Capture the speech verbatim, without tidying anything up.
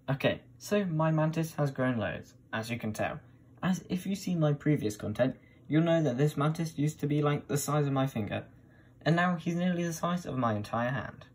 Okay, so my mantis has grown loads, as you can tell. As if you've seen my previous content, you'll know that this mantis used to be like the size of my finger, and now he's nearly the size of my entire hand.